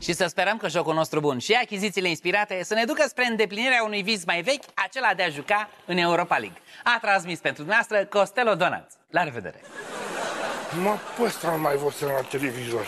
Și să sperăm că jocul nostru bun și achizițiile inspirate să ne ducă spre îndeplinirea unui vis mai vechi, acela de a juca în Europa League. A transmis pentru dumneavoastră Costello Donaț. La revedere! Mă, pe ăsta nu mai văzut la televizor.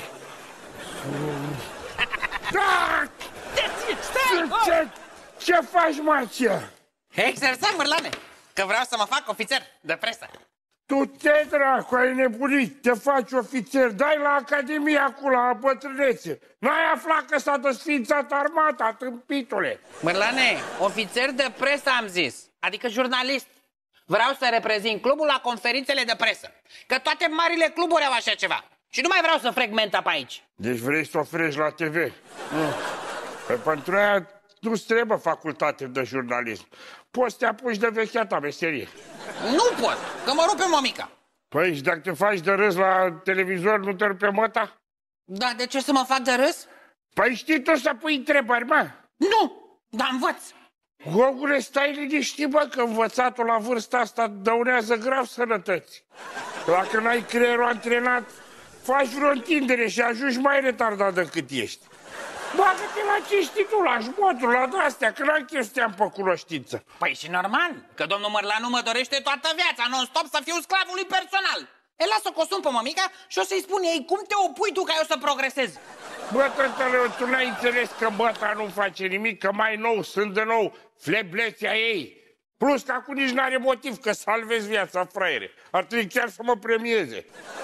Ce faci, Marcia? Exersam, Mârlane, că vreau să mă fac ofițer de presă. Tu te dracu, ai nebunit, te faci ofițer, dai la Academie acolo, la bătrânețe. N-ai aflat că s-a desființat armata, tâmpitule. Mârlane, ofițer de presă am zis, adică jurnalist. Vreau să reprezint clubul la conferințele de presă, că toate marile cluburi au așa ceva. Și nu mai vreau să frecmenta pe aici. Deci vrei să o freci la TV? Păi pentru aia nu-ți trebuie facultate de jurnalism. Poți să te apuci de vechea ta meserie. Nu pot, că mă rupe mămica. Păi și dacă te faci de râs la televizor, nu te rupe măta? Da, de ce să mă fac de râs? Păi știi tu să pui întrebări, mă? Nu, dar învăț. Gogule, stai liniștit, bă, că învățatul la vârsta asta dăunează grav sănătății. Dacă n-ai creierul antrenat, faci vreo întindere și ajungi mai retardat decât ești. Bagă-te la ce știi tu, la șmoturi, la de-astea, că n-am chestiam pe cunoștință. Păi și normal, că domnul Mărlanu mă dorește toată viața, non-stop, să fiu sclavul lui personal. El lasă o sun pe mămica și o să-i spun ei cum te opui tu ca eu să progresez. Bă, tătăleu, tu n-ai înțeles că băta nu face nimic, că mai nou, sunt de nou, fleblețea ei. Plus că acum nici n-are motiv că salvezi viața, fraiere. Ar trebui chiar să mă premieze.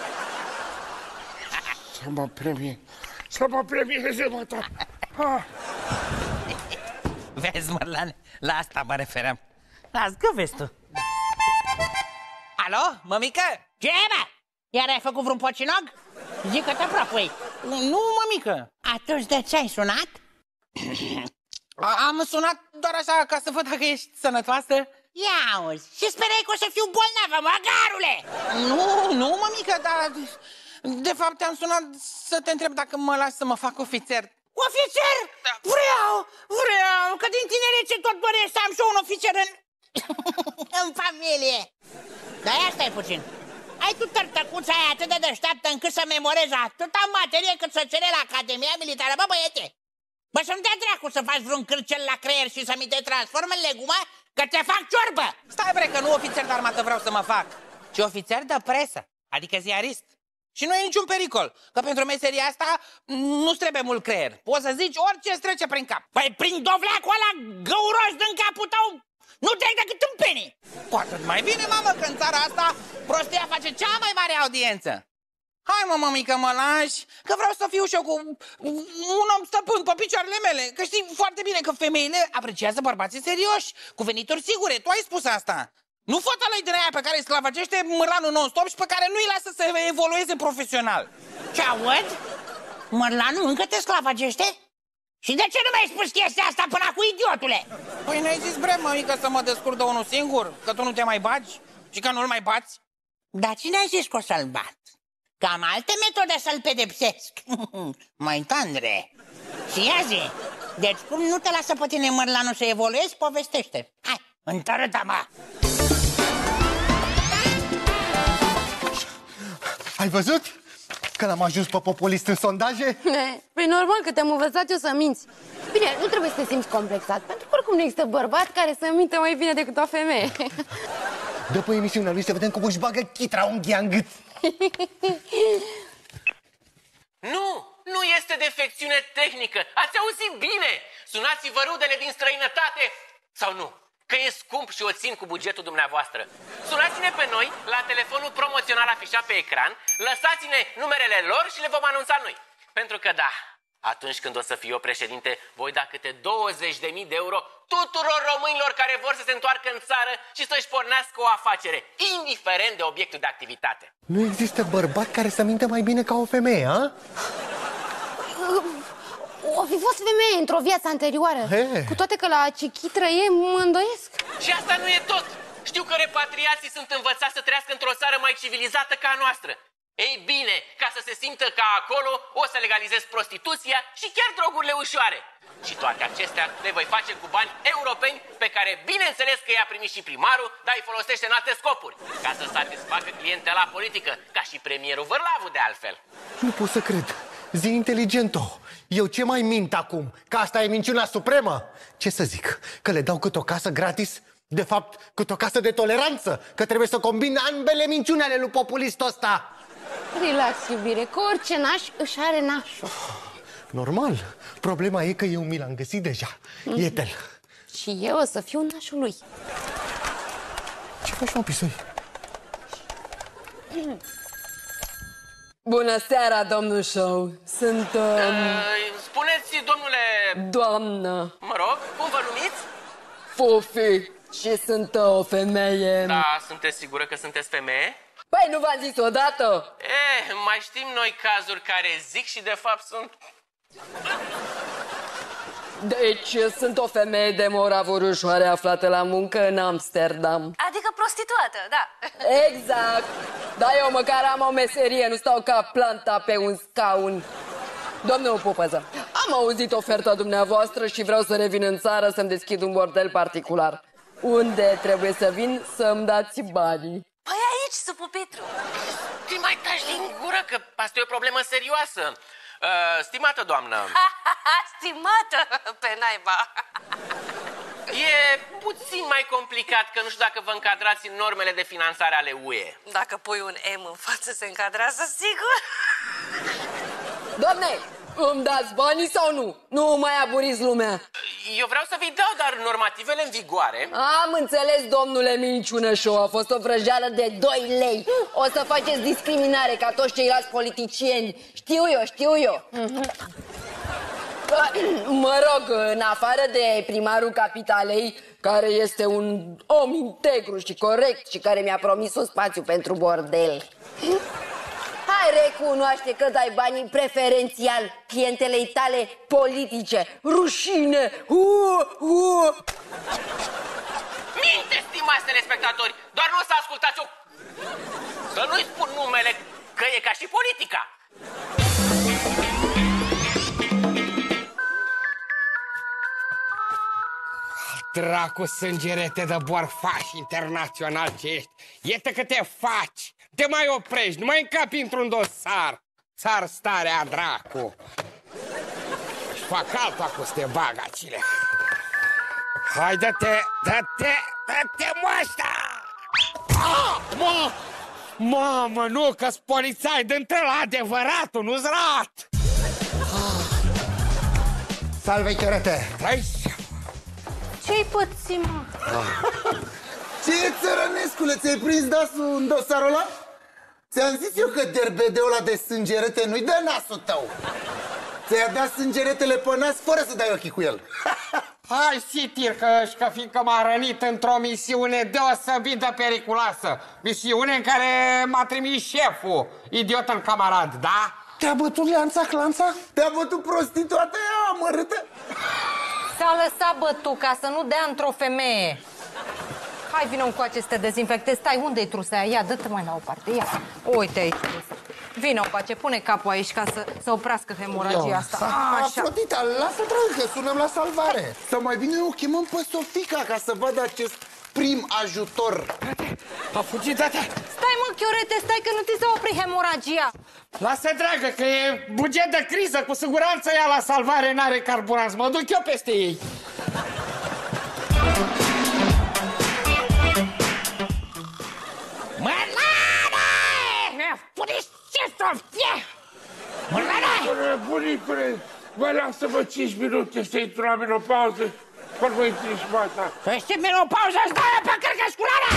Să mă premieze, mă, tata. Vezi, Mărlane, la asta mă referam. Las, că vezi tu. Alo, mămică? Ce, bă? Iar ai făcut vreun pocinog? Zică-te propui. Nu, mămică. Atunci de ce ai sunat? Am sunat doar așa ca să văd dacă ești sănătoasă. Ia auzi, și sperai că o să fiu bolnavă, măgarule! Nu, mămică, dar... De fapt, te-am sunat să te întreb dacă mă las să mă fac ofițer. Ofițer? Da. Vreau, că din tinerețe tot doresc să am și un ofițer în familie. Dar ia stai puțin. Ai tu tărtăcuța aia atât de deșteaptă încât să memorezi atâta materie cât să cere la Academia Militară, bă, băiete? Bă, să-mi dea dracu să faci vreun cârcel la creier și să mi te transform în legumă, că te fac ciorbă! Stai, bre, că nu ofițer de armată vreau să mă fac, ci ofițer de presă, adică ziarist. Și nu e niciun pericol, că pentru meseria asta nu-ți trebuie mult creier. Poți să zici orice îți trece prin cap. Păi prin dovleacul ăla găuros din capul tău nu trec decât în penii. Cu atât mai bine, mamă, că în țara asta prostia face cea mai mare audiență. Hai, mă, mămică, mă lași, că vreau să fiu și eu cu un om stăpân pe picioarele mele. Că știi foarte bine că femeile apreciază bărbații serioși, cu venituri sigure, tu ai spus asta. Nu fătălăi din aia pe care îi sclavagește Mărlanu non-stop și pe care nu-i lasă să evolueze profesional. Ce aud? Mărlanu încă te sclavagește? Și de ce nu mi-ai spus chestia asta până acum, idiotule? Păi n-ai zis, bre, mămică, să mă descurc de unul singur? Că tu nu te mai bagi? Și că nu-l mai bați? Dar cine a zis că o să-l bat? Că am alte metode să-l pedepsesc. Mai tandre. Și ia zi, deci cum nu te lasă pe tine Mărlanu să evoluezi, povestește. Hai, întărâtă-mă! Ai văzut? Că l-am ajuns pe populist în sondaje? Păi normal că te-am învățat eu să minți. Bine, nu trebuie să te simți complexat, pentru că oricum nu există bărbat care să mintă mai bine decât o femeie. După emisiunea lui să vedem cum își bagă chitra unghia în gât. Nu este defecțiune tehnică. Ați auzit bine? Sunați-vă rudele din străinătate sau nu? Că e scump și o țin cu bugetul dumneavoastră. Sunați-ne pe noi la telefonul promoțional afișat pe ecran, lăsați-ne numerele lor și le vom anunța noi. Pentru că da, atunci când o să fiu eu președinte, voi da câte 20.000 de euro tuturor românilor care vor să se întoarcă în țară și să-și pornească o afacere, indiferent de obiectul de activitate. Nu există bărbat care să minte mai bine ca o femeie, a? O fi fost femeie într-o viață anterioară. Cu toate că la ce chitră e, mă îndoiesc. Și asta nu e tot. Știu că repatriații sunt învățați să trăiască într-o țară mai civilizată ca a noastră. Ei bine, ca să se simtă ca acolo, o să legalizez prostituția și chiar drogurile ușoare. Și toate acestea le voi face cu bani europeni pe care bineînțeles că i-a primit și primarul, dar îi folosește în alte scopuri, ca să satisfacă clientela politică, ca și premierul Vârlavu de altfel. Nu pot să cred. Zi inteligento. Eu ce mai mint acum? Că asta e minciuna supremă? Ce să zic? Că le dau cât o casă gratis? De fapt, cât o casă de toleranță? Că trebuie să combin ambele minciuni ale lui populistul ăsta? Relax, iubire, că orice naș își are nașul. Normal. Problema e că eu mi l-am găsit deja. Iete-l. Și eu o să fiu nașul lui. Ce faci, mă, pisoi? Bună seara, domnul Show. Sunt... Spuneți, domnule... doamnă Mă rog, cum vă numiți? Fofi și sunt o femeie. Da, sunteți sigură că sunteți femeie? Păi, nu v-am zis odată? Mai știm noi cazuri care zic și de fapt sunt... Deci, sunt o femeie de moravuri ușoare aflată la muncă în Amsterdam. Adică prostituată, da. Exact. Dar eu măcar am o meserie, nu stau ca planta pe un scaun. Domnul Pupăză, am auzit oferta dumneavoastră și vreau să revin în țară să-mi deschid un bordel particular. Unde trebuie să vin să-mi dați banii? Păi aici, sub pupitre. Te mai taci din gură, că asta e o problemă serioasă. Stimată doamnă... Stimată, pe naiba. E puțin mai complicat, că nu știu dacă vă încadrați în normele de finanțare ale UE. Dacă pui un M în față, se încadrează sigur. Doamne, îmi dați banii sau nu? Nu mai aburiți lumea. Eu vreau să vi dau, dar normativele în vigoare... Am înțeles, domnule Minciună Show, a fost o vrăjeală de 2 lei. O să faceți discriminare ca toți ceilalți politicieni. Știu eu. Mă rog, în afară de primarul capitalei, care este un om integru și corect și care mi-a promis un spațiu pentru bordel. Hai, recunoaște că dai banii preferențial clientelei tale politice. Rușine! Minte, stimați telespectatori, doar nu o să ascultați-o... Să nu-i spun numele, că e ca și politica. Dracu, sângerete de borfaș internațional ce ești. Iată că te faci. Te mai oprești, nu mai încapi într-un dosar. Țar starea, dracu. Și fac altul acum să te bag acile. Hai, dă-te moașta! Mamă, nu, că-s polițai, dă-ntă la adevăratul, nu-s rat! Salve, chiorete! Ce-i pății, mă? Ce, țărănescule, ți-ai prins dasul în dosarul ăla? Ți-am zis eu că derbedeul ăla de sângerete nu-i dă nasul tău. Ți-ai dat sângeretele pe nas fără să dai ochii cu el. Hai, sitir, că fiindcă m-a rănit într-o misiune deosebit de periculoasă. Misiune în care m-a trimis șeful, idiot în camarad, da? Te-a bătut Leanța Clanța? Te-a bătut prostituata aia amărâtă? S-a lăsat bătut ca să nu dea într-o femeie. Hai, vină încoace să te dezinfectezi. Stai, unde-i trusa aia? Ia, dă-te mai la o parte, ia. Uite aici trusa. Vină încoace, pune capul aici ca să oprească hemoragia asta. Așa. Afrodita, lasă, dragă, că sunăm la salvare. Sau mai bine o chemăm pe Sofica ca să vadă acest prim ajutor. A fugit, date! Stai, mă, chiorete, stai că nu ți se opri hemoragia. Lasă, dragă, că e buget de criză, cu siguranță ea la salvare n-are carburanți. Mă duc eu peste ei. Bunicule, mă lasă-mă 5 minute să intru la menopauză, până mă intri și mata. Peste menopauză îți dau pe cărcă sculară!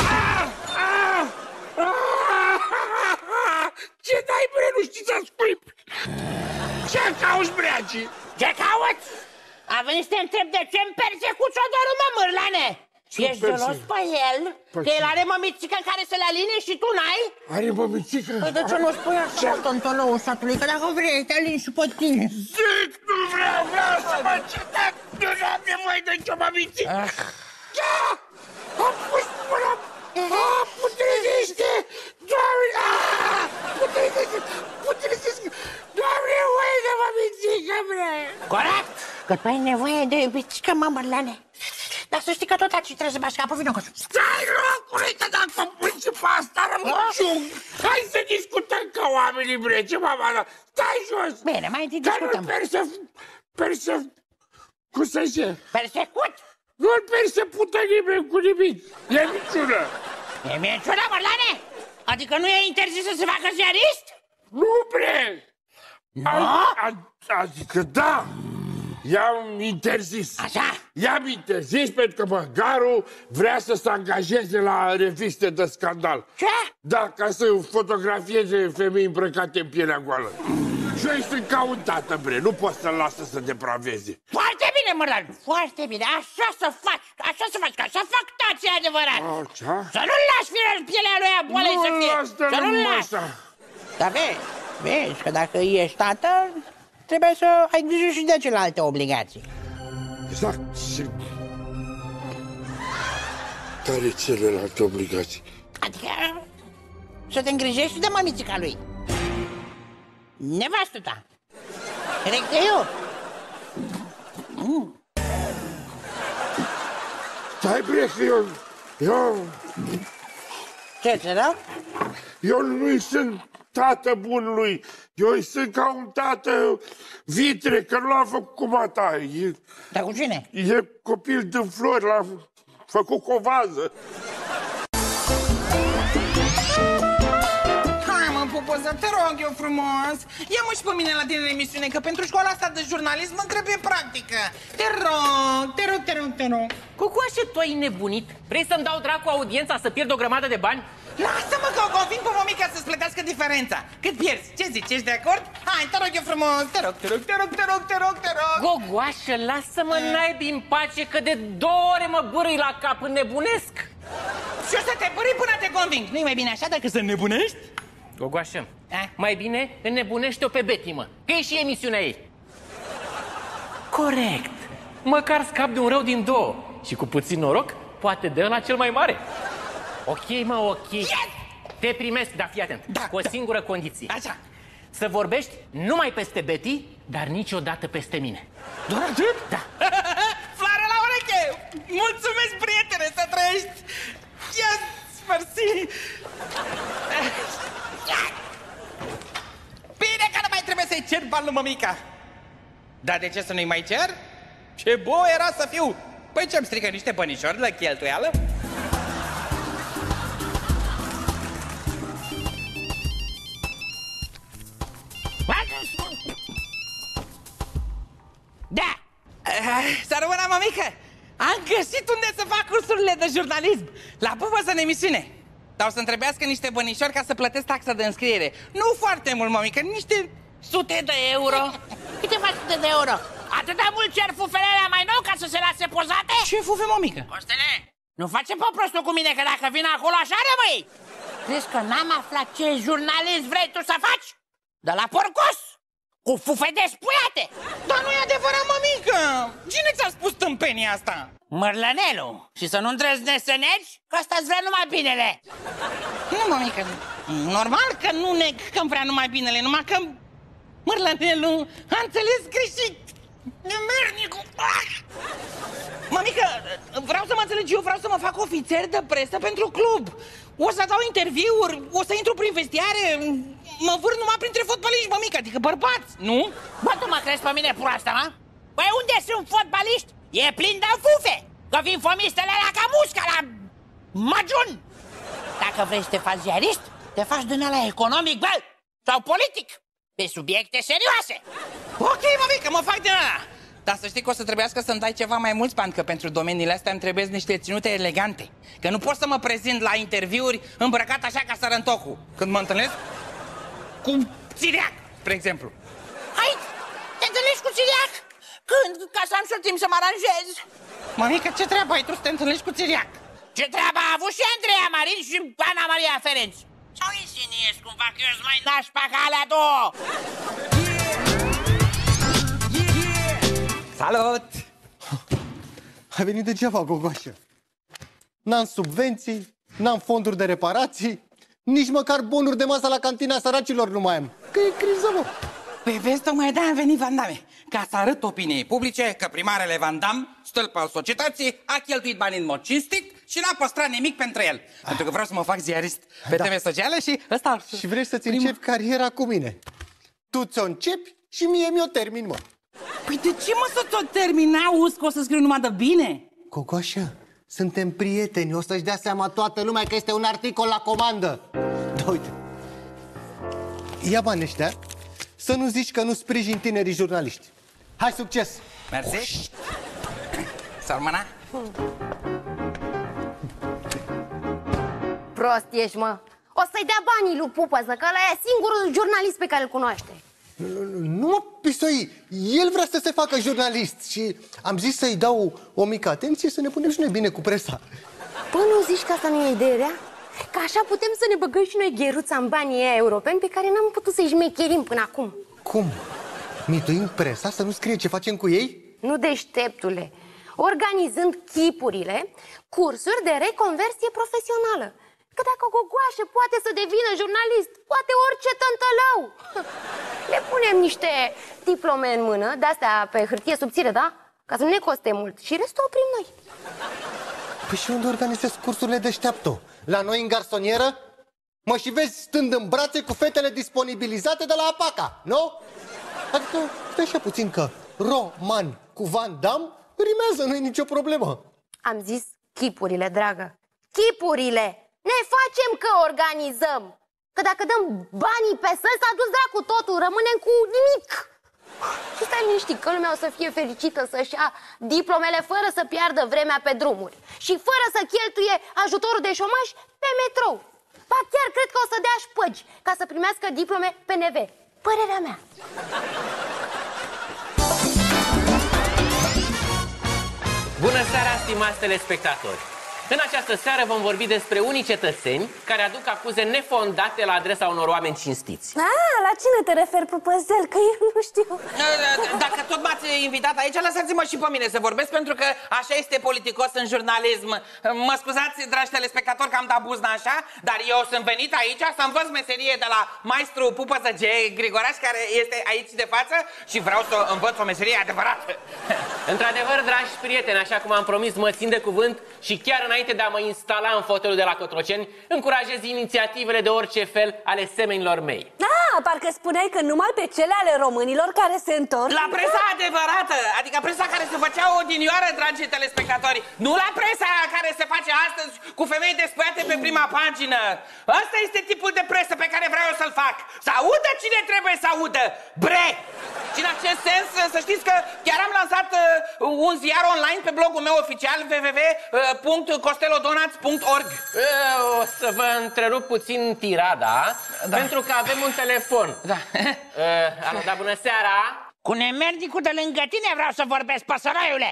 Ce dai, bre, nu știi să scuip? Ce cauți, breagi? Ce cauți? A venit să te întreb de ce-mi persecuți odorul, mă, mârlane? Ești gelos pe el? Că el are mămițică în care să le aline și tu n-ai? Are mămițică? Păi de ce nu spui așa, tontolău satului? Că dacă vrei, te alini și pe tine. Zic, nu vreau să mă citesc! Nu am nevoie de nicio mămițică! Da! Am pus până... Putreziste! Doamne! Putreziste! Doamne, nevoie de mămițică, bre! Corect! Că tu ai nevoie de iubitică, mă, mărlane. Dar să știi că tot aici trebuie să bași capul, vină cu... Stai, locului, că dacă pui și pe asta, Hai să discutăm ca oamenii bre, ce mama, stai jos! Bine, mai întâi discutăm. Cum să zice? Persecut? Nu-l persecută nimeni cu nimic, e minciună. E minciună, Mărlane? Adică nu e interzis să se facă ziarist? Nu, bre! Adică da! I-am interzis. Așa? I-am interzis pentru că măgarul vrea să se angajeze la reviste de scandal. Ce? Da, ca să fotografieze femei îmbrăcate în pielea goală. Și eu sunt ca un tată, bre, nu pot să-l lasă să depraveze. Foarte bine, Mărlan, foarte bine, așa să faci, că așa fac tații adevărat. Așa? Să nu-l lași pielea lui a boalei să fie. Să nu-l lași. Dar vezi că dacă ești tată, trebuie să ai grijă și de celelalte obligații. Exact. Care celelalte obligații? Adică să te îngrijești și de mămițica lui. Nevastă ta. Cred că eu. Stai, bre, că eu... Ce rău? Eu nu-i sunt tată bun lui. Eu îi sunt ca un tată vitre, că nu l-am făcut cu mata. Dar cu cine? E copil din flori, l-am făcut cu o vază. Pupăză, te rog eu frumos, ia-mă și pe mine la tine în emisiune, că pentru școala asta de jurnalism îmi trebuie practică. Te rog. Cucoașe, tu ai nebunit? Vrei să-mi dau dracu audiența să pierd o grămadă de bani? Lasă-mă că o conving pe mămica să-ți plătească diferența. Cât pierzi? Ce zici, ești de acord? Hai, te rog eu frumos, te rog. Gogoașă, lasă-mă naibii în pace, că de 2 ore mă bârâi la cap, înnebunesc. Și o să te bârâi până te conving. Nu-i mai bine așa decât să nebunești? Gogoașă, mai bine înnebunește-o pe Betty, mă, că e și emisiunea ei. Corect. Măcar scap de un rău din 2. Și cu puțin noroc, poate dă la cel mai mare. Ok, mă, ok. Yes! Te primesc, dar fii atent, cu o singură condiție. Așa. Să vorbești numai peste Betty, dar niciodată peste mine. Doar atât? Da. Floare la ureche! Mulțumesc, prietene, să trăiești! Yes! Mersi! Bine că nu mai trebuie să-i cer bani lui mămica. Dar de ce să nu-i mai cer? Ce bo era să fiu! Păi ce-mi strică niște bănișori la cheltuială? Da! Să rămână, mămică! Am găsit unde să fac cursurile de jurnalism. La Pupăză în emisiune. Dar o să-mi trebuiască niște bănișori ca să plătesc taxa de înscriere. Nu foarte mult, mămică, niște sute de euro. Câteva sute de euro. Atâta mult cer fufelele mai nou ca să se lase pozate? Ce fufe, mămică? Costele, nu face pe prostul cu mine, că dacă vin acolo așa rămâi. Crezi că n-am aflat ce jurnalist vrei tu să faci? De la porcos, cu fufe despuiate. Dar nu e adevărat, mămică. Cine ți-a spus tâmpenia asta? Mărlănelu. Și să nu îndrăznești să negi, că ăsta-ți vrea numai binele. Nu, mămică, normal că nu neg că vrea numai binele, numai că Mărlănelu a înțeles greșit. Nemernicul. Mămică, vreau să mă înțelegi, eu vreau să mă fac ofițer de presă pentru club. O să dau interviuri, o să intru prin vestiare, mă vâr numai printre fotbaliști, mămică, adică bărbați, nu? Bă, tu mă crezi pe mine proastă, mă? Păi unde sunt fotbaliști? E plin de fufe, că vin fomistele alea ca musca, la majun. Dacă vrei să te faci ziarist, te faci din ăla economic, bă, sau politic, pe subiecte serioase. Ok, mămică, mă fac din ăla. Dar să știi că o să trebuiască să-mi dai ceva mai mulți bani, că pentru domeniile astea îmi trebuie niște ținute elegante. Că nu pot să mă prezint la interviuri îmbrăcat așa ca Sărăntocu, când mă întâlnesc cu Țiriac, spre exemplu. Hai, te întâlnești cu Țiriac? Când? Ca să am și timp să mă aranjez. Mămică, ce treabă ai tu să te întâlnești cu Țiriac? Ce treabă a avut și Andreea Marin și Ana Maria Ferenț? Sau insinuiesc cumva că eu-s mai nașpa ca alea două? Salut! Ai venit degeaba, Gogoașă. N-am subvenții, n-am fonduri de reparații, nici măcar bonuri de masă la cantina săracilor nu mai am. Că e criză, mă. Păi vezi, tocmai de-aia am venit, Van Damme, ca să arăt opiniei publice că primarele Van Damme, stâlp al societății, a cheltuit bani în mod cinstit și n-a păstrat nimic pentru el. Pentru că vreau să mă fac ziarist pe TV sociale și ăsta... Și vrei să-ți începi cariera cu mine. Tu ți-o începi și mie mi-o termin, mă. Păi de ce, mă, să tot termin? Auzi că o să scriu numai de bine? Cocoașă, suntem prieteni, o să-și dea seama toată lumea că este un articol la comandă. Da, uite. Ia banii ăștia, să nu zici că nu sprijin tinerii jurnaliști. Hai, succes! Mersi. Salmana? Prost ești, mă. O să-i dea banii lui Pupăză, că ăla e singurul jurnalist pe care îl cunoaște. Nu mă pisoi, el vrea să se facă jurnalist și am zis să-i dau o mică atenție să ne punem și noi bine cu presa. Păi nu zici că asta nu e idee rea? Că așa putem să ne băgăm și noi gheruța în banii ăia europeni pe care n-am putut să-i șmecherim până acum. Cum? Mituim presa să nu scrie ce facem cu ei? Nu, deșteptule. Organizând chipurile, cursuri de reconversie profesională. Că dacă o gogoașă poate să devină jurnalist, poate orice tântălău. Le punem niște diplome în mână, de-astea pe hârtie subțire, da? Ca să nu ne coste mult. Și restul oprim noi. Păi și unde organizezi cursurile deșteaptă? La noi în garsonieră? Mă și vezi stând în brațe cu fetele disponibilizate de la APACA, nu? Adică stai așa puțin că roman cu Van Damme rimează, nu-i nicio problemă. Am zis chipurile, dragă. Chipurile! Ne facem că organizăm. Că dacă dăm banii pe săl, s-a dus dracu totul, rămânem cu nimic. Și stai liniștit că lumea o să fie fericită să-și ia diplomele fără să piardă vremea pe drumuri și fără să cheltuie ajutorul de șomaj pe metrou. Ba chiar cred că o să dea șpăgi ca să primească diplome PNV. Părerea mea. Bună seara, stimați telespectatori! În această seară vom vorbi despre unii cetățeni care aduc acuze nefondate la adresa unor oameni cinstiți. La cine te referi, Pupăzel? Că eu nu știu. Dacă tot m-ați invitat aici, lăsați-mă și pe mine să vorbesc, pentru că așa este politicos în jurnalism. Mă scuzați, dragi telespectatori, că am dat buzna așa, dar eu sunt venit aici să învăț meserie de la maestru Pupăză G. Grigoraș, care este aici de față, și vreau să învăț o meserie adevărată. Într-adevăr, dragi prieteni, așa cum am promis, mă țin de cuvânt și chiar înainte de a mă instala în fotelul de la Cotroceni, încurajez inițiativele de orice fel ale semenilor mei. Parcă spuneai că numai pe cele ale românilor care se întorc. La presa adevărată, adică presa care se făcea odinioară, dragi telespectatori, nu la presa care se face astăzi cu femei despăiate pe prima pagină. Asta este tipul de presă pe care vreau să-l fac. Să audă cine trebuie să audă. Bre! Și în acest sens, să știți că chiar am lansat un ziar online pe blogul meu oficial www.costelodonați.org. O să vă întrerup puțin tirada, pentru că avem un telefon. Alo, da, bună seara! Cu nemerdicul de lângă tine vreau să vorbesc, păsăraiule!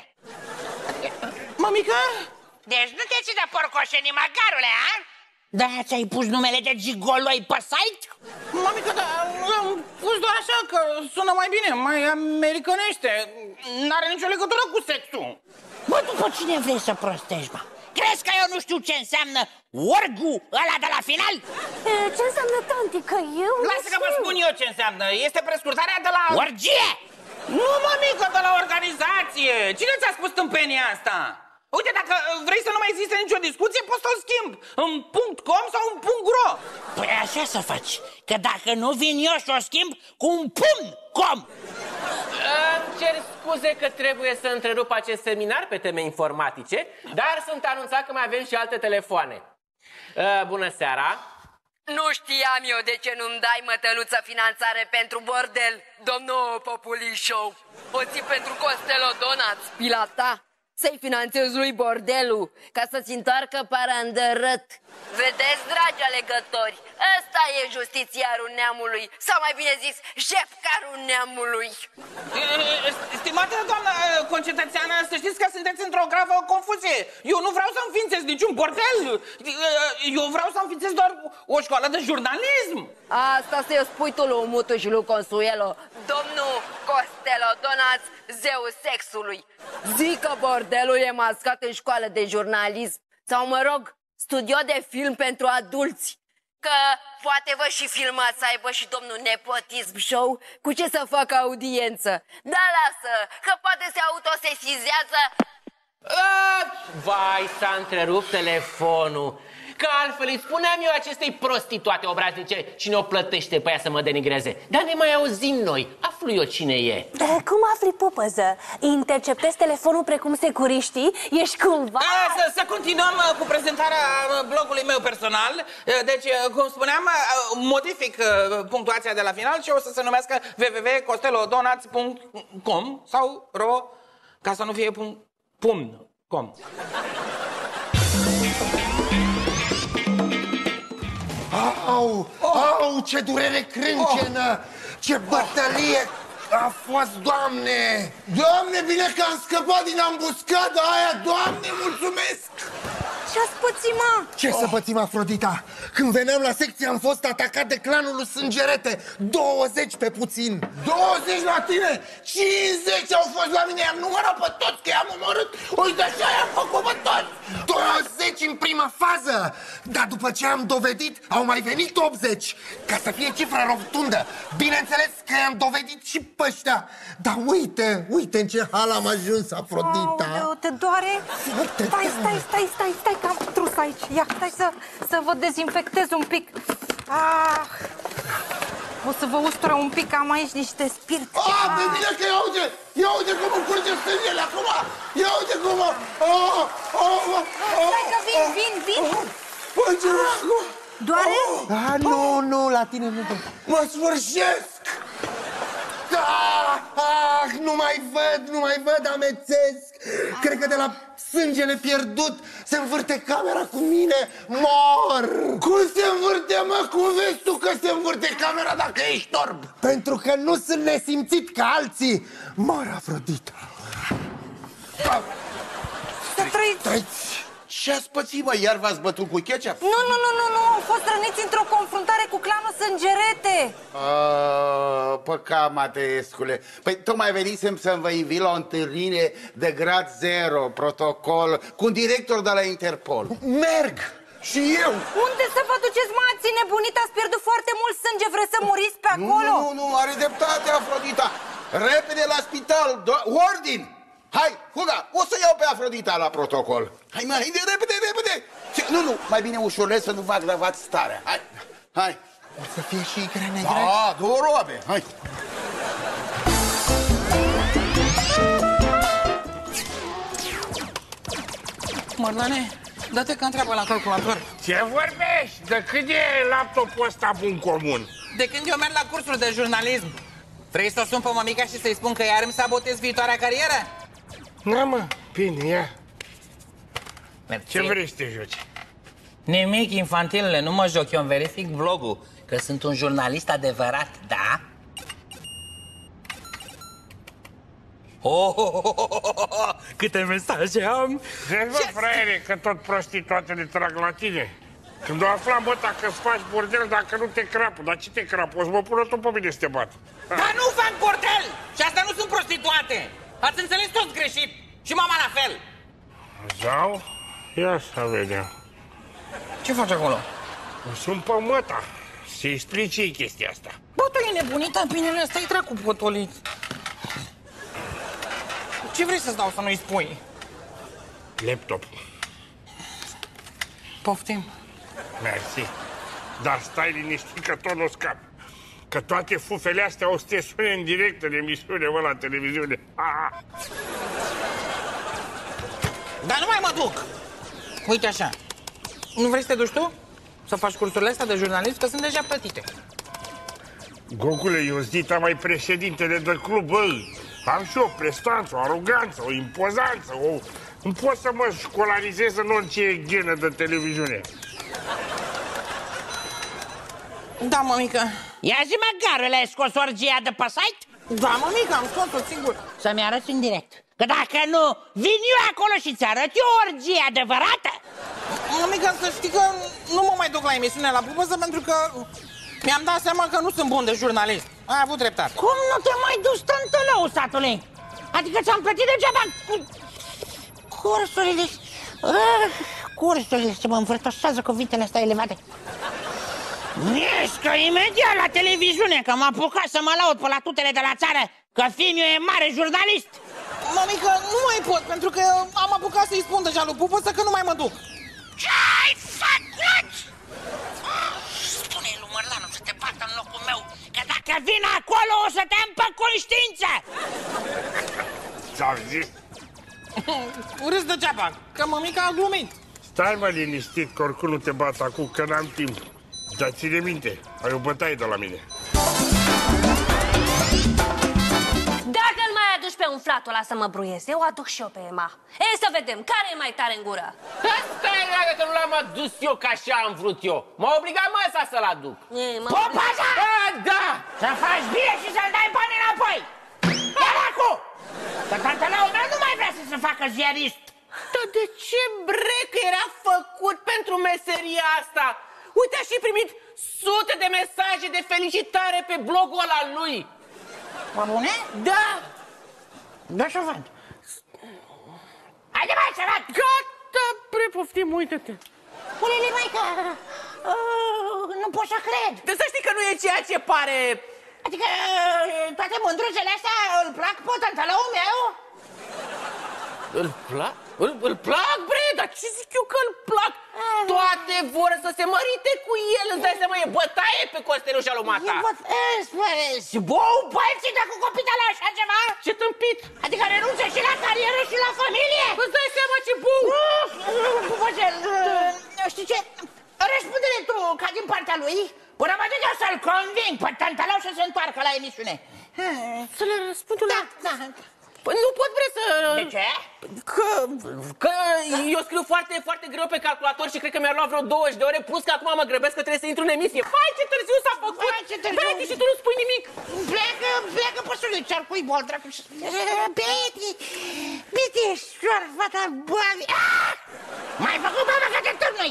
Mămică? Deci nu te ține porcoșenii, măgarule, a? Da, ți-ai pus numele de gigoloi pe site? Mămică, da, l-am pus doar așa, că sună mai bine, mai americanește. N-are nicio legătură cu sexul. Bă, după cine vrei să prostești, mă? Crezi că eu nu știu ce înseamnă orgu ăla de la final? Ce înseamnă, tanti, că eu nu Lasă că vă spun eu ce înseamnă. Este prescurtarea de la... Orgie! Nu, mămică, de la organizație. Cine ți-a spus tâmpenia asta? Uite, dacă vrei să nu mai existe nicio discuție, poți să-l schimb în .com sau în .ro. Păi așa să faci, că dacă nu vin eu și o schimb cu un .com. Îmi cer scuze că trebuie să întrerup acest seminar pe teme informatice, dar sunt anunțat că mai avem și alte telefoane. Bună seara! Nu știam eu de ce nu-mi dai, mătăluță, finanțare pentru bordel, domnul Populișou. O ții pentru Costello Donuts, pila ta. Să-i finanțez lui bordelul, ca să-ți întoarcă parandărăt. Vedeți, dragi alegători, ăsta e justițiarul neamului, sau mai bine zis, șefcarul neamului. Stimată doamnă concetățeană, să știți că sunteți într-o gravă confuzie. Eu nu vreau să înființez niciun bordel. Eu vreau să înființez doar o școală de jurnalism. Asta să-i spui tu lui Mutu și lui Consuelo, domnul Costello Donuts, zeul sexului. Zic că bordelul e mascat în școală de jurnalism, sau mă rog, studio de film pentru adulți. Că poate vă și filmați să aibă și domnul nepotism show cu ce să facă audiență. Da, lasă, că poate se autosesizează. Vai, s-a întrerupt telefonul. Că altfel îi spuneam eu acestei prostituate obraznice și ne-o plătește pe ea să mă denigreze. Dar ne mai auzim noi, aflu eu cine e. Cum afli, pupăză? Interceptezi telefonul precum securiștii? Ești cumva... Să continuăm cu prezentarea blogului meu personal. Deci, cum spuneam, modific punctuația de la final și o să se numească www.costelodonați.com sau ro, ca să nu fie .com. Au, ce durere crâncenă! Ce bătălie a fost, Doamne! Doamne, bine că am scăpat din ambuscada aia, Doamne, mulțumesc! Ce-ați pățit, mă? Ce să pățim, Afrodita? Când veneam la secție am fost atacat de clanul lui Sângerete. 20 pe puțin. 20 la tine? 50 au fost la mine, i-am numărat pe toți, că i-am omorât. Uite așa i-am făcut pe toți. 20 în prima fază. Dar după ce am dovedit, au mai venit 80. Ca să fie cifra rotundă. Bineînțeles că i-am dovedit și pe ăștia. Dar uite în ce hal am ajuns, Afrodita. Aoleu, te doare? Stai, că am trus aici. Ia, stai să vă dezinfectez un pic. O să vă ustură un pic, am aici niște spirit. Pe mine că ia uite cum îmi curge sângele acum. Ia uite cum Stai că vin. Doare? Nu, la tine nu. Mă sfârșesc. Nu mai văd, amețesc. Cred că de la sângele pierdut se învârte camera cu mine, mor. Cum se învârte, mă? Cum vezi tu că se învârte camera dacă ești orb? Pentru că nu sunt nesimțit ca alții. Mor, Afrodita. Să trăiți. Ce-ați pățit, mă? Iar v-ați bătut cu ketchup? Nu, au fost răniți într-o confruntare cu clanul Sângerete. Păcat, Mateescule. Păi tocmai venisem să vă invit la o întâlnire de grad 0, protocol, cu un director de la Interpol. Merg! Și eu! Unde să vă duceți, mă? Ați nebunit, ați pierdut foarte mult sânge, vreți să muriți pe acolo? Nu, are dreptate, Afrodita. Repede la spital, ordin! Hai, fuga, o să iau pe Afrodita la protocol. Hai, mai repede! Nu, mai bine ușurel să nu vă agravați starea. Hai. O să fie și grene. Da, 2 roabe, hai. Mărlane, dă-te că întreabă la calculator. Ce vorbești? De când e laptopul ăsta bun comun? De când eu merg la cursuri de jurnalism. Vrei să o sun pe mămica și să-i spun că iar îmi sabotez viitoarea carieră? Da, mă, bine, ia. Mersi. Ce vrei să te joci? Nimic, infantilele, nu mă joc, eu îmi verific vlogul, că sunt un jurnalist adevărat, da? Câte mesaje am! Vezi, bă, fraiere, că tot prostituatele trag la tine. Când o aflam, bă, dacă-ți faci bordel, dacă nu te crapă. Dar ce te crapă? O să mă pună tot pe mine să te bat. Dar nu fac bordel! Și asta nu sunt prostituate! Ați înțeles toți greșit! Și mama la fel! Zau? Ia să vedem. Ce faci acolo? Sunt pe măta. Să-i explici ce-i chestia asta. Bă, tu e nebunită în pinele ăsta, e dracu potolit. Ce vrei să-ți dau să nu-i spui? Laptop. Poftim. Mersi. Dar stai liniștit că tot nu scap. Că toate fufele astea o să te sune în direct în emisiune, mă, la televiziune. Dar nu mai mă duc! Uite așa. Nu vrei să te duci tu? Să faci cursurile astea de jurnalist? Că sunt deja plătite. Gogule, eu zita mai președintele de club, bă. Am și o prestanță, o aroganță, o impozanță, Nu pot să mă școlarizez în orice ghenă de televiziune. Da, mămică. Ia zi, mă, garule, ai scos orgia de pe site? Da, mămică, am scos-o, sigur. Să-mi arăți în direct. Că dacă nu, vin eu acolo și ți-arăt eu orgie adevărată. Mămică, să știi că nu mă mai duc la emisiune la pupăză pentru că mi-am dat seama că nu sunt bun de jurnalist. Ai avut dreptate. Cum nu te mai duci, tântălău, satule? Adică ți-am plătit degeaba cursurile. Cursurile se mă învârtoșează cuvintele astea elevate. Mișcă imediat la televiziune, că m-am apucat să mă laud pe la tutele de la țară că fiul meu e mare jurnalist. Mămică, nu mai pot, pentru că am apucat să-i spun deja lui Pupăță că nu mai mă duc. Ce ai făcut? Spune-i lui Mărlanu să te bată în locul meu, că dacă vin acolo o să te am pe conștiință. Ți-am zis? Râs degeaba, că mămica a glumit. Stai mă liniștit, că oricum nu te bat acum, că n-am timp. Dar ține minte, ai o bătaie de la mine. Dacă îl mai aduci pe umflatul ăla să mă bruiesc, eu aduc și eu pe Emma. Ei, să vedem, care e mai tare în gură? Stai, dragă, că nu l-am adus eu ca așa am vrut eu. M-a obligat masa să-l aduc. Popaza! Da! Să faci bine și să-l dai bani înapoi! Iar acum! Că tantălăul meu nu mai vrea să se facă ziarist! Dar de ce brecă era făcut pentru meseria asta? Uite, a și primit sute de mesaje de felicitare pe blogul ăla lui. Mă bune? Da! Da, să văd. Haide, mai, să văd! Gata, prepoftim, uite-te. Pune-le, maică! Nu pot să cred! De să știi că nu e ceea ce pare. Adică toate mândruțele astea îl plac pe tantălăul meu? Îl plac? Îl plac, bre, dar ce zic eu că îl plac? Toate vor să se mărite cu el, îți dai seama, e bătaie pe Costelușa lui Mata. Și bou băieții de cu copii la așa ceva? Ce tâmpit! Adică renunță și la carieră și la familie? Îți dai seama ce bou! Pupăcel, știi ce? Răspunde-le tu, ca din partea lui, până mă duc eu să-l conving pe tantălău să se întoarcă la emisiune. Să le răspund la... Da. Păi nu pot vrea să... De ce? Că eu scriu foarte, foarte greu pe calculator și cred că mi-ar lua vreo 20 de ore, plus că acum mă grăbesc că trebuie să intru în emisie. Hai, ce târziu s-a făcut! Hai, ce târziu! Beti, și tu nu spui nimic! Pleacă păsului, ți-ar bol, dracu. Beti, șoarfata, boali. M-ai făcut, mama, că te târnui!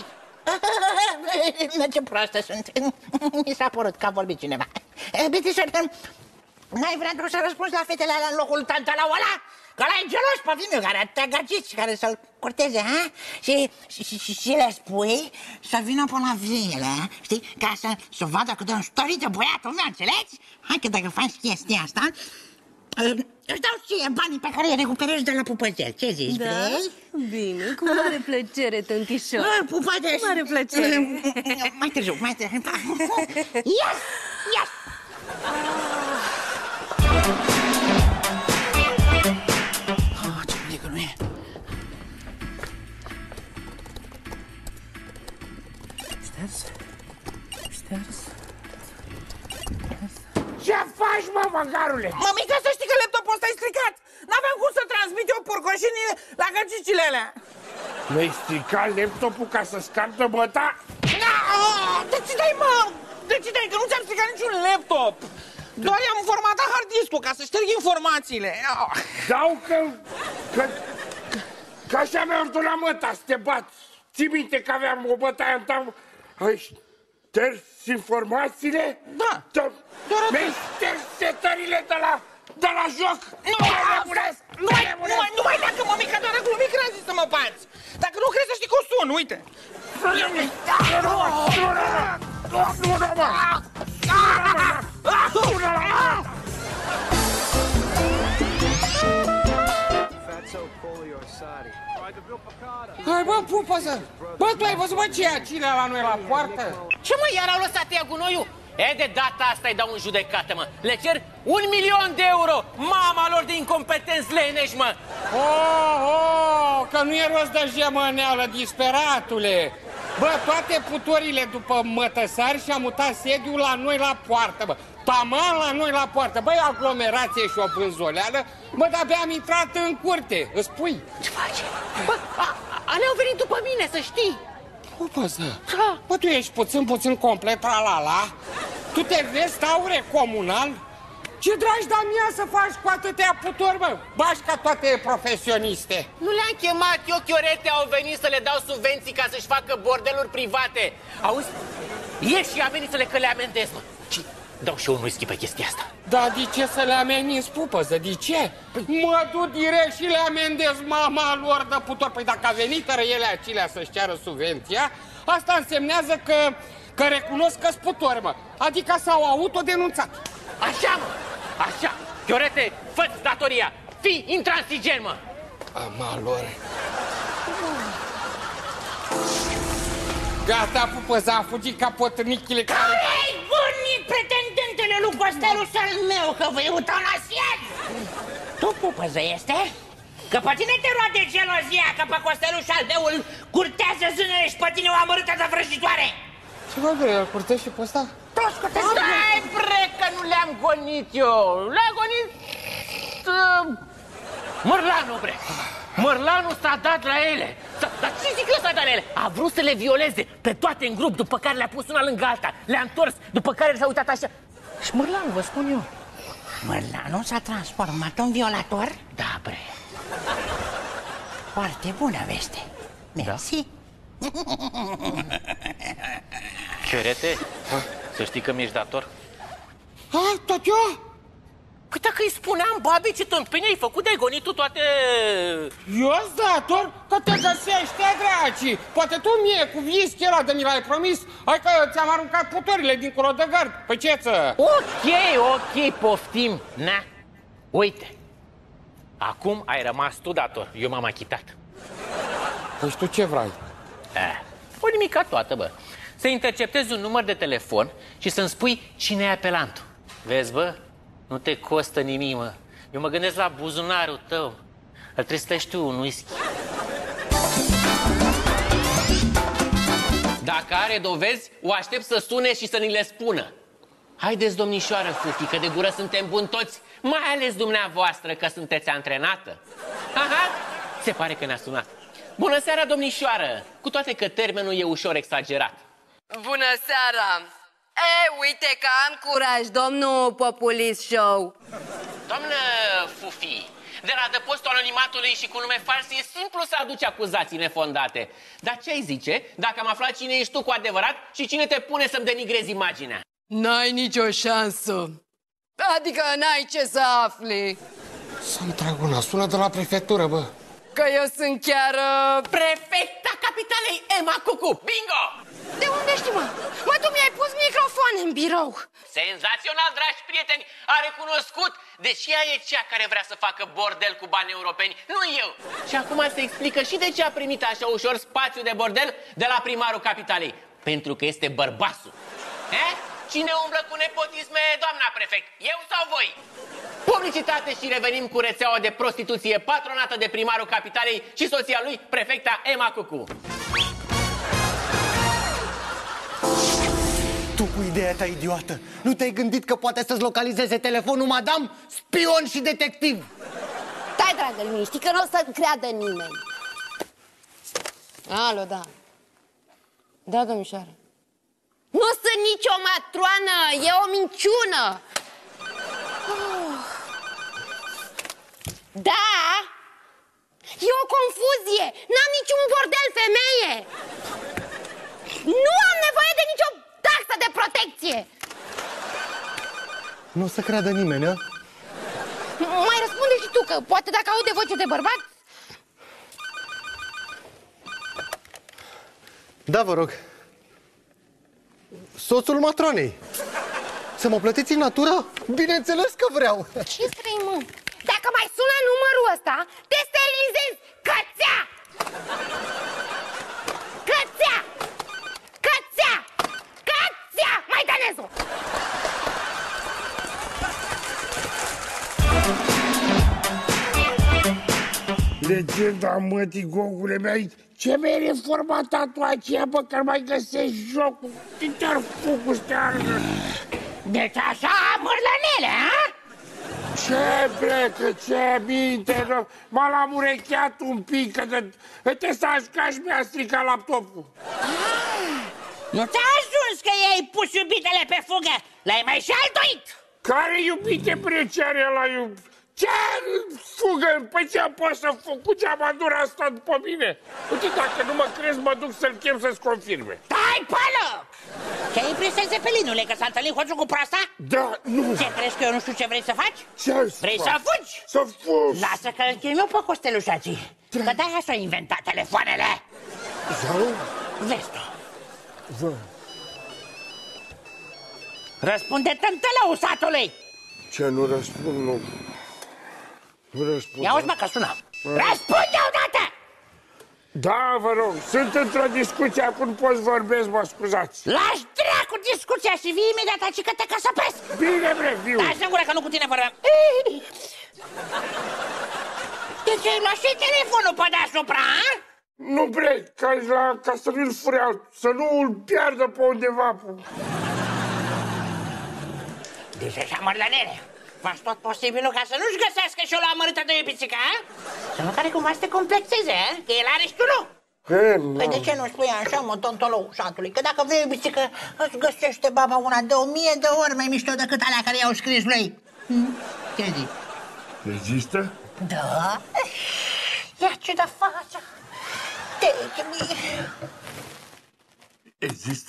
Ce proastă sunt. Mi s-a părut că a vorbit cineva. Beti, n-ai vrea tu să răspunzi la fetele alea în locul tantălău ăla? Că ăla e gelos pe vimiu, care te-a găgit și care să-l corteze, ha? Și le spui să vină până la vile, știi? Ca să vadă cât de înstărită băiatul meu, înțelegi? Hai că dacă faci chestia asta, își dau ție banii pe care îi recuperezi de la Pupăzel. Ce zici, vrei? Bine, cu mare plăcere, tântișor. Pupăzel! Cu mare plăcere. Mai târziu. Yes! Ce bine că nu e. Șters. Ce faci, mă, măgarule? Mămică, să știi că laptopul ăsta e stricat. N-aveam cum să transmit eu porcoșinii la găgicile alea. Mi-ai stricat laptopul ca să scapi de băta? De ce dai, mă? De ce dai? Că nu ți-am stricat niciun laptop. Doar i-am formatat hard disk-ul ca să șterg informațiile. Dau că așa mi-am întâlnit măta să te bat. Ții minte că aveam o bătaie în tam... Ai șters informațiile? Da. Mi-ai șters setările de la joc. Nu mai dacă, mămică, doar a glumit că n-am zis să mă bați. Dacă nu crezi să știi că o sun, uite. Hai, bă, Pupăză! Bă, tu ai văzut, bă, ce e acilea la noi la poartă? Ce, mă, iar au lăsat ea gunoiul? E, de data asta îi dau în judecată, mă. Le cer 1.000.000 de euro. Mama lor de incompetenți leneși, mă. Că nu e rost de gemăneală, disperatule. Bă, toate putorile după mătăsari și-a mutat sediul la noi la poartă, bă. Taman la noi la poartă. Băi, aglomerație și o pânzoleală. Bă, de-abia am intrat în curte. Îți spui? Ce face? Bă, alea au venit după mine, să știi. Pupăză, bă, tu ești puțin complet tralala. Tu te vezi taure comunal? Ce dragi de-a mea să faci cu atâtea putori, bă? Bași ca toate profesioniste. Nu le-am chemat eu, chiorete, au venit să le dau subvenții ca să-și facă bordeluri private. Auzi? Ieși și a venit să le amendez, mă. Dau și eu un whisky pe chestia asta. Da, de ce să le ameninți, Pupăză? De ce? Mă duc direct și le amendez mama lor de putori. Păi dacă a venit ele acelea să-și ceară subvenția, asta însemnează că recunosc că-s putori, mă. Adică s-au autodenunțat. Așa, mă! Așa! Chiorete, fă-ți datoria! Fii intransigent, mă! Amalor. Gata, pupăza, a fugit ca potârnichile care... Care-i bunic, pretendentele lui Costeluș al meu, că vă eutanasiați? Tu, pupăză, este? Că pe tine te roade gelozia, că pe Costeluș al meu îl curtează zânele și pe tine o amărâtă de vrăjitoare. Ce vă vrei, îl curtești și pe ăsta? Toți curtești. Stai, bre, că nu le-am gonit eu! Le-a gonit... Mărlanu, bre! Mărlanu s-a dat la ele! Dar ce zic că s-a dat la ele? A vrut să le violeze pe toate în grup, după care le-a pus una lângă alta, le-a întors, după care s-a uitat așa. Și Mărlanu, vă spun eu. Mărlanu s-a transformat în violator? Da, bre. Foarte bună veste. Mersi. Chiorete, să știi că mi-ești dator. Tot eu? Păi dacă îi spuneam, babi, ce tâmpenie ai făcut, de-ai gonit tu toate... Eu-s dator? Că te găsește, draci! Poate tu mie cu whisky ăla de mi l-ai promis, hai că ți-am aruncat putorile dincolo de gard, pe ceță! Ok, poftim, na. Uite, acum ai rămas tu dator, eu m-am achitat. Păi și tu ce vrei? O nimica toată, bă. Să interceptezi un număr de telefon și să-mi spui cine e apelantul. Vezi, bă? Nu te costă nimic, mă. Eu mă gândesc la buzunarul tău. Îl trebuie să treci tu un whisky. Dacă are dovezi, o aștept să sune și să ni le spună. Haideți, domnișoară Fufi, că de gură suntem buni toți, mai ales dumneavoastră, că sunteți antrenată. Aha, se pare că ne-a sunat. Bună seara, domnișoară, cu toate că termenul e ușor exagerat. Bună seara! Uite că am curaj, domnul Populist Show. Doamnă Fufi, de la adăpostul anonimatului și cu nume fals e simplu să aduci acuzații nefondate. Dar ce ai zice dacă am aflat cine ești tu cu adevărat și cine te pune să-mi denigrezi imaginea? N-ai nicio șansă. Adică n-ai ce să afli. Să-mi trag una, sună de la prefectură, bă. Că eu sunt chiar... Prefecta capitalei Emma Cucu, bingo! De unde știi, mă? Mă, tu mi-ai pus microfoane în birou. Senzațional, dragi prieteni, a recunoscut, deși ea e cea care vrea să facă bordel cu bani europeni, nu eu. Și acum se explică și de ce a primit așa ușor spațiu de bordel de la primarul capitalei. Pentru că este bărbasul. Cine umblă cu nepotisme, doamna prefect? Eu sau voi? Publicitate și revenim cu rețeaua de prostituție patronată de primarul capitalei și soția lui, prefecta Emma Cucu. Tu cu ideea ta idiotă, nu te-ai gândit că poate să-ți localizeze telefonul, madame? Spion și detectiv! Stai, dragă, liniști, că nu o să creadă nimeni. Alo, da. Da, domnișoară. Nu sunt nicio matroană, e o minciună. Da? E o confuzie, n-am niciun bordel, femeie. Nu am nevoie de nicio taxă de protecție. Nu o să creadă nimeni, a? Mai răspunde și tu, că poate dacă aude voce de bărbat. Da, vă rog. Soțul matronei. Să mă plătiți în natură? Bineînțeles că vreau. Ce vrei, mă? Dacă mai sună numărul ăsta, te sterilizezi, cățea! Cățea! Cățea! Cățea! Mai dănezu! Legenda mătii, gogule mea, ce mi-ai reformat tu aceea, bă, că mai găsești jocul? Te-ar focul ăsta. Deci așa, mărlănele, a? Ce plecă, ce minte, m-a l-am urecheat un pic, că de testaj mi-a stricat laptopul. Nu ți-a ajuns că i-ai pus iubitele pe fugă, l-ai mai și altoit. Care iubite, bre, ce are ăla iubit? Ce fugă? Păi ce pot să fac? Cu ce amadura asta după mine? Uite, dacă nu mă crezi, mă duc să-l chem să-ți confirme. Stai pe loc! Ce-ai impresia, Zepelinule, că s-a întâlnit hoțul cu proasta? Da, nu. Ce crezi că eu nu știu ce vrei să faci? Ce vrei să fugi? Să fugi! Lasă că îl chem eu pe Costelușații. Că de-aia s-au inventat telefoanele. Zău? Vezi tu. Vă. Răspunde tântălău satului! Ce nu răspund, nu. Ia uzi, mă, că sună. Răspunde odată! Da, vă rog, sunt într-o discuție, acum poți vorbesc, mă scuzați. Lași dracu discuția și vii imediat aici că te căsăpesc! Bine, bre, viu! Da, singură că nu cu tine vorbeam. Deci ai luat și telefonul pe deasupra, a? Nu, bre, ca să nu-l fure să nu-l piardă pe undeva. Deci așa, mărlănere, faci tot posibilul ca să nu-și găsească și o la amărâtă de iubițica, a? Să nu care cumva să te complexeze, a? Că el are și tu nu. Păi de ce nu spui așa, mă, tontolou satului? Că dacă vrei iubițică, îți găsește baba una de 1000 de ori mai mișto decât alea care i-au scris lui. Ce zici? Există? Da? Ia ce de față? Take-me. Există?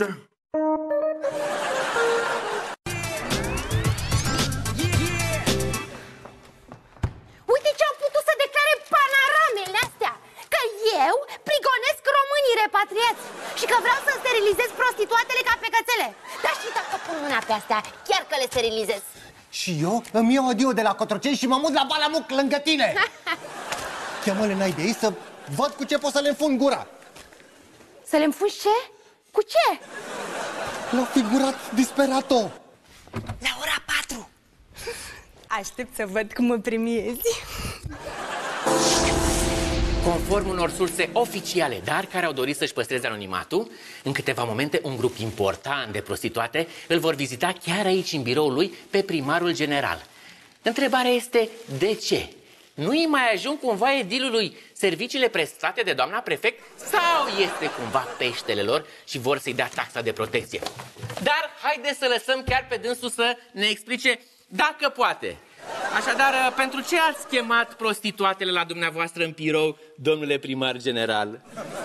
Uite ce am putut să declare panoramele astea. Că eu prigonesc românii repatriați și că vreau să sterilizez prostituatele ca pe cățele. Dar și dacă pun mâna pe astea, chiar că le sterilizez. Și eu îmi iau adio de la Cotroceni și mă mut la Balamuc lângă tine. Cheamă-le n-ai de ei să văd cu ce pot să le înfund gura. Să le înfungi ce? Cu ce? L-a figurat disperato. La ora 4. Aștept să văd cum mă premiezi. Conform unor surse oficiale, dar care au dorit să-și păstreze anonimatul, în câteva momente un grup important de prostituate îl vor vizita chiar aici, în biroul lui, pe primarul general. Întrebarea este de ce? Nu-i mai ajung cumva edilului serviciile prestate de doamna prefect sau este cumva peștele lor și vor să-i dea taxa de protecție? Dar haideți să lăsăm chiar pe dânsul să ne explice dacă poate. Așadar, pentru ce ați chemat prostituatele la dumneavoastră în birou, domnule primar general?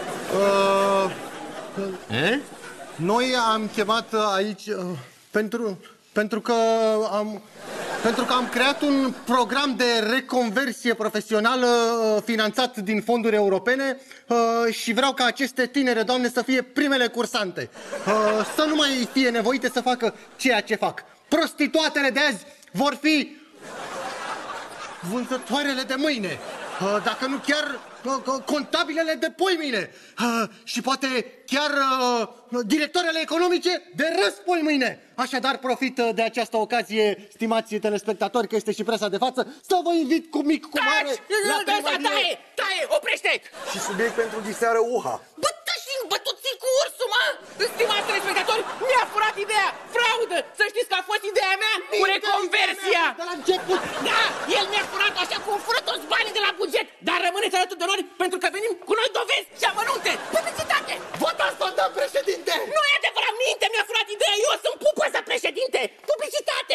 Noi am chemat aici pentru că am creat un program de reconversie profesională finanțat din fonduri europene și vreau ca aceste tinere doamne să fie primele cursante. Să nu mai fie nevoite să facă ceea ce fac. Prostituatele de azi vor fi vânzătoarele de mâine, dacă nu chiar contabilele de poimâine și poate chiar directoarele economice de răspoimâine. Așadar, profit de această ocazie, stimați telespectatori, că este și presa de față, să vă invit cu mic, cu mare la primărie. Taie, oprește! Și subiect pentru diseară UHA. Bă, tu ții cu ursul, mă! Stimați telespectatori, mi-a furat ideea! Fraudă! Să știți că a fost ideea mea cu reconversia! De la început! Da, el mi-a furat așa cum fură toți banii de la buget! Dar rămâneți alături de noi pentru că venim cu noi dovezi și amănunte! Publicitate! Votați, doamna președinte! Nu e adevărat, minte, mi-a furat ideea! Eu sunt pupăza președinte! Publicitate!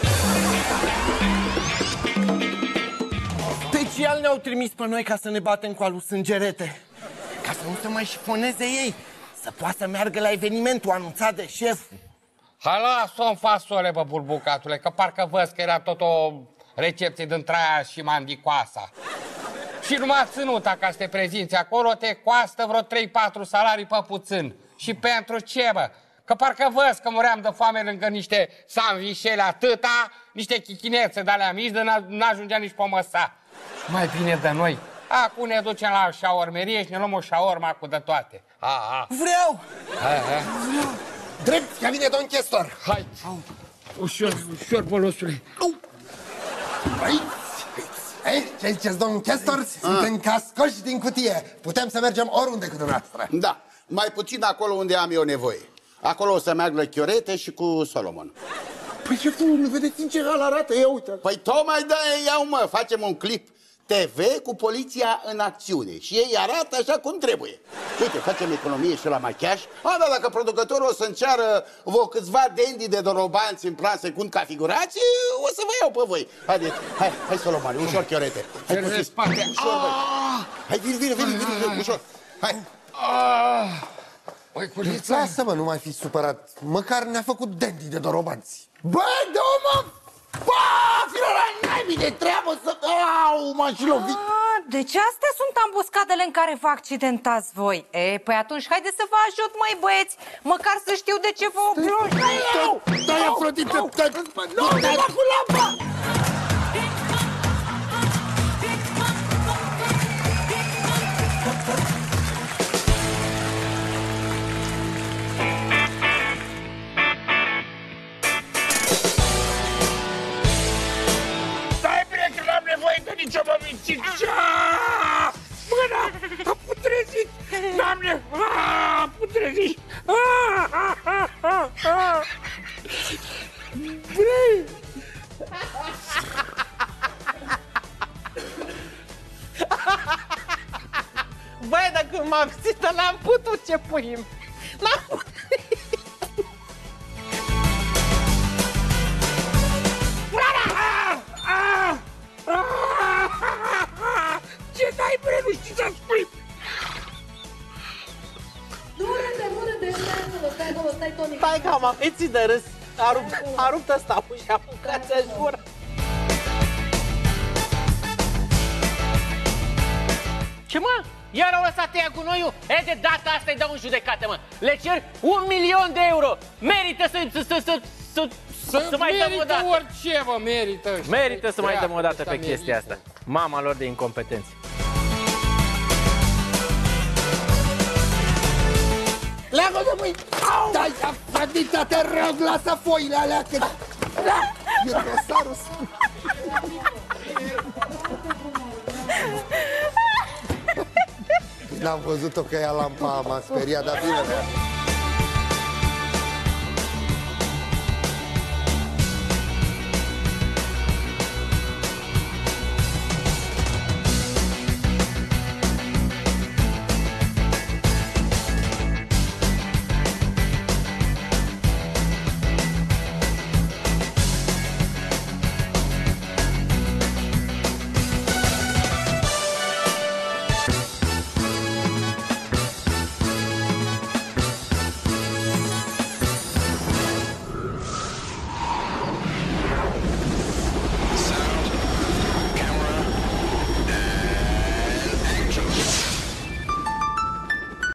Special ne-au trimis pe noi ca să ne batem cu alu sângerete. Ca să nu se mai șifoneze ei. Să poată să meargă la evenimentul anunțat de șef. Hai, lasă-o în fasole, bă, burbucatule, că parcă văd că era tot o recepție din Traia și Mandicoasa. Și numai ținuta ca să te prezinți acolo te coastă vreo 3-4 salarii pe puțin. Și pentru ce, bă? Că parcă văd că muream de foame lângă niște sandvișele atâta, niște chichinețe de-alea mici, de n-ajungea nici pe măsa. Mai bine de noi. Acum ne ducem la șaormerie și ne luăm o șaorma cu de toate. Vreau! Vreau! Drept, ca vine domn chestor! Hai! Ușor, ușor, bolosule! Ce ziceți, domn chestor? Suntem cascoși din cutie. Putem să mergem oriunde cu dumneavoastră. Da, mai puțin acolo unde am eu nevoie. Acolo o să meargă Chiorete și cu Solomon. Păi șeful, nu vedeți în ce hal arată? Ia uite. Păi tocmai de-aia iau, mă, facem un clip TV cu poliția în acțiune și ei arată așa cum trebuie. Uite, facem economie și la machiaj. Da, dacă producătorul o să înceară câțiva dandy de dorobanți în plan secund ca figurație, o să vă iau pe voi. Haideți, hai Solomon, ușor, Chiorete. Hai puțin, ușor, băi. Hai, vine, ușor. Hai. Lasă-mă, nu mai fi supărat. Măcar ne-a făcut dandy de dorobanți. Bă, dă-mă! Bă, filă la naibii de treabă să... Au, m-am și lovit. Deci astea sunt ambuscadele în care vă accidentați voi. Păi atunci haideți să vă ajut, măi băieți. Măcar să știu de ce vă oprești. Stai, Afrodite, stai. Nu, dai cu lampa! simțit! Mâna! A putrezit! Doamne! A putrezit! Vrei? Băi, dacă m-am țită, n-am putut, ce puim! N-am putut! Ce dai, bre, nu știi să spui? Nu râde, stai acolo, stai, Toni. Stai că îi ții de râs. A rupt ăsta și a apucat-ți-aș gură. Ce mă? Iar au lăsat ea cu noiul? E, de data asta îi dau în judecată, mă. Le cer 1.000.000 de euro. Merită să mai dăm o dată. Orice, mă, merită. Merită să mai dăm o dată pe chestia asta. Mama lor de incompetenți. Leagă de mâini! Dai, Afrodita, te rog, lasă foile alea, că... E dosarul. N-am văzut-o că ia lampa, m-a speriat, dar bine.